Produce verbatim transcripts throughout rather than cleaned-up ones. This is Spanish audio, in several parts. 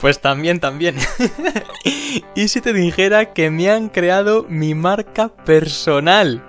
Pues también, también. ¿Y si te dijera que me han creado mi marca personal?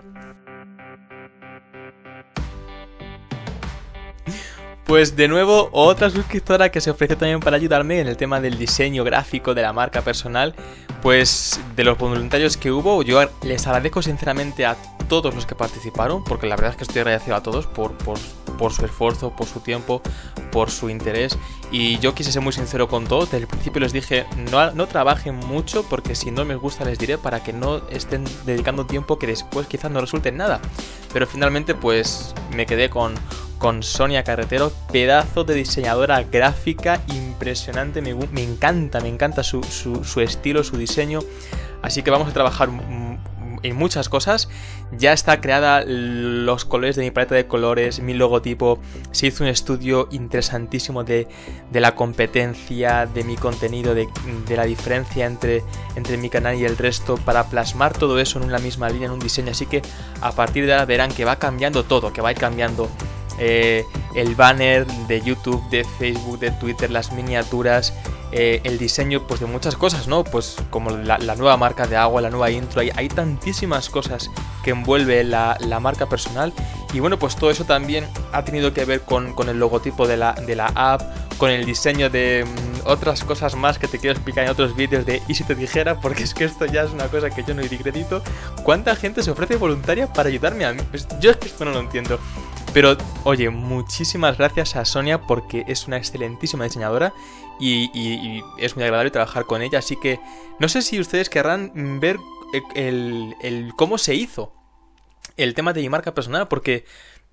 Pues de nuevo, otra suscriptora que se ofreció también para ayudarme en el tema del diseño gráfico de la marca personal. Pues de los voluntarios que hubo, yo les agradezco sinceramente a todos los que participaron, porque la verdad es que estoy agradecido a todos por, por, por su esfuerzo, por su tiempo, por su interés. Y yo quise ser muy sincero con todos. Desde el principio les dije, no, no trabajen mucho, porque si no les gusta les diré, para que no estén dedicando tiempo que después quizás no resulte en nada. Pero finalmente pues me quedé con... con Sonia Carretero, pedazo de diseñadora gráfica impresionante, me, me encanta, me encanta su, su, su estilo, su diseño, así que vamos a trabajar en muchas cosas. Ya está creada los colores de mi paleta de colores, mi logotipo, se hizo un estudio interesantísimo de, de la competencia, de mi contenido, de, de la diferencia entre, entre mi canal y el resto, para plasmar todo eso en una misma línea, en un diseño, así que a partir de ahora verán que va cambiando todo, que va a ir cambiando Eh, el banner de YouTube, de Facebook, de Twitter, las miniaturas, eh, el diseño pues de muchas cosas, ¿no? Pues como la, la nueva marca de agua, la nueva intro, hay, hay tantísimas cosas que envuelve la, la marca personal. Y bueno, pues todo eso también ha tenido que ver con, con el logotipo de la, de la app, con el diseño de um, otras cosas más que te quiero explicar en otros vídeos de ¿y si te dijera? Porque es que esto ya es una cosa que yo no di crédito. ¿Cuánta gente se ofrece voluntaria para ayudarme a mí? Pues yo es que esto no lo entiendo. Pero, oye, muchísimas gracias a Sonia porque es una excelentísima diseñadora y, y, y es muy agradable trabajar con ella. Así que no sé si ustedes querrán ver el, el cómo se hizo el tema de mi marca personal, porque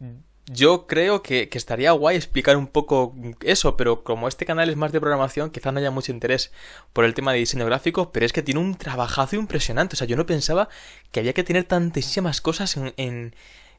yo creo que, que estaría guay explicar un poco eso, pero como este canal es más de programación, quizás no haya mucho interés por el tema de diseño gráfico, pero es que tiene un trabajazo impresionante. O sea, yo no pensaba que había que tener tantísimas cosas en... en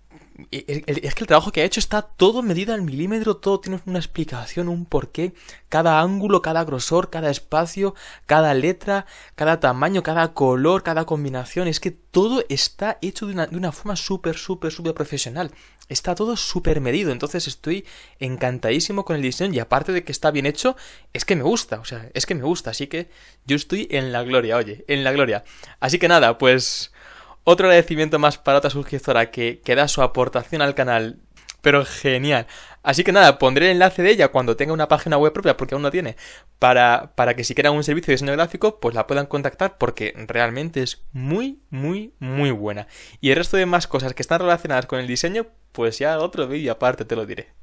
es que el trabajo que ha hecho está todo medido al milímetro, todo tiene una explicación, un porqué, cada ángulo, cada grosor, cada espacio, cada letra, cada tamaño, cada color, cada combinación. Es que todo está hecho de una, de una forma súper, súper, súper profesional. Está todo súper medido, entonces estoy encantadísimo con el diseño y aparte de que está bien hecho, es que me gusta, o sea, es que me gusta, así que yo estoy en la gloria, oye, en la gloria. Así que nada, pues... otro agradecimiento más para otra suscriptora que, que da su aportación al canal, pero genial. Así que nada, pondré el enlace de ella cuando tenga una página web propia, porque aún no tiene, para, para que si quieran un servicio de diseño gráfico, pues la puedan contactar, porque realmente es muy, muy, muy buena. Y el resto de más cosas que están relacionadas con el diseño, pues ya otro vídeo aparte te lo diré.